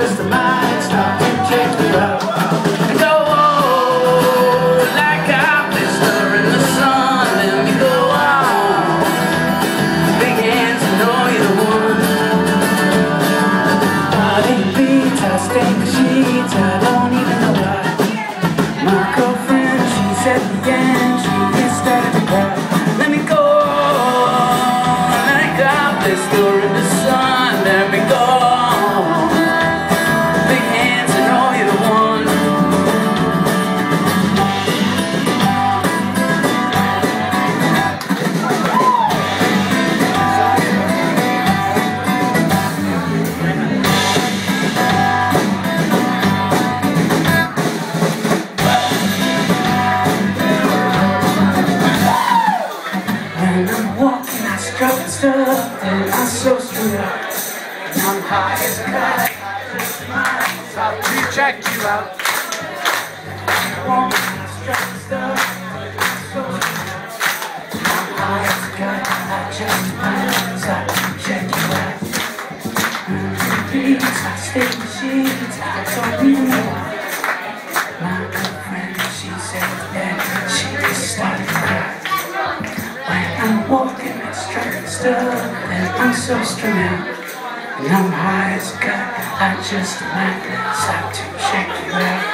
just might stop to check you out. And go like a blister in the sun. Let me go on. Big hands, I know you're the one. Body beats, I stain the sheets, I don't even know why. My girlfriend, she's at the end, she is starting to cry. Let me go like a blister in the sun. Let me go. Big hands, I know you're the one. When I'm walking, I strut and stuff, and I'm so screwed up. I'm high as a kite, stop to check you out. Walking, I strut and stuff, I'm so screwed up. I'm high as a kite, I just might stop to check you out. Beats, I stay in the sheets, I don't even know why. My girlfriend, she said that she is starting to cry. When I'm walking, I strut and stuff, and I'm so strung out. And I'm high as a kite, I just might stop to check you out.